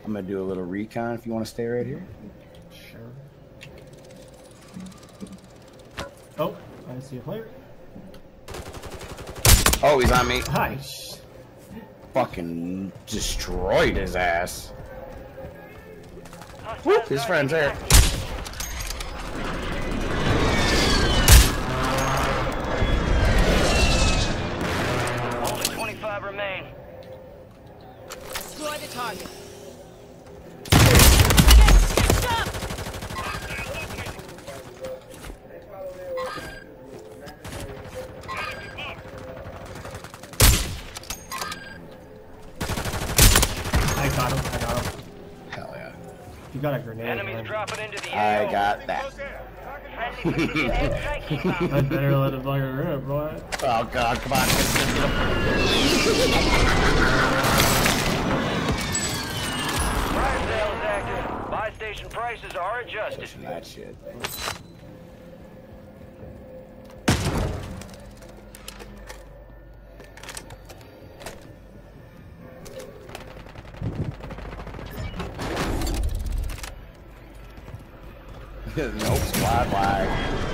I'm gonna do a little recon if you want to stay right here. Sure. Oh, I see a player. Oh, he's on me. Hi. Fucking destroyed his ass. Whoop, his friend's there. Only 25 remain. Destroy the target. I got him. Hell yeah. You got a grenade. Enemies man. dropping into the I AO. got that. I better let it fucking rip, boy. Oh god, come on. Get him. Fire sale is active. Buy station prices are adjusted. Pushing that shit. Nope, squad wide.